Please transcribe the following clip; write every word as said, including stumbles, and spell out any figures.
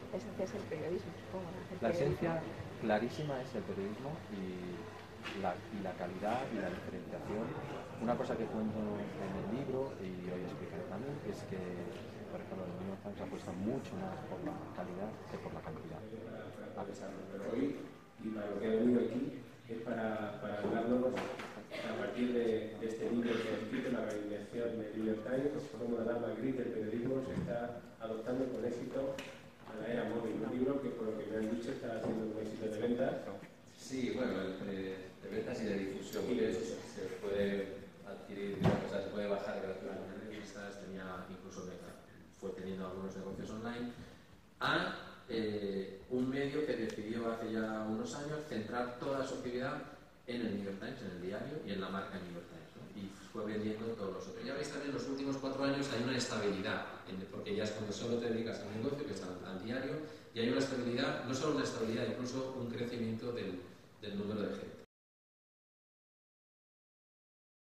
La esencia es el periodismo, supongo. La esencia clarísima es el periodismo y la, y la calidad y la diferenciación. Una cosa que cuento en el libro y hoy explicaré también es que, por ejemplo, el New York Times apuesta mucho más por la calidad que por la cantidad. A pesar de lo hoy y para lo que he venido aquí es para, para hablarnos a partir de, de este libro que he escrito, La reinvención del New York Times, cómo la dama gris del periodismo se está adoptando con éxito a la era móvil. Un libro que, por lo que me han dicho, está haciendo un éxito de ventas. Sí, bueno, de, de ventas y de difusión, porque eso se puede adquirir, o sea, se puede bajar gratuitamente en revistas, tenía incluso fue teniendo algunos negocios online, a eh, un medio que decidió hace ya unos años centrar toda su actividad en el New York Times, en el diario y en la marca New York Times, ¿no? Y fue vendiendo todos los otros. Ya veis también en los últimos cuatro años hay una estabilidad, porque ya es cuando solo te dedicas al negocio, que es al, al diario, y hay una estabilidad, no solo una estabilidad, incluso un crecimiento del, del número de gente.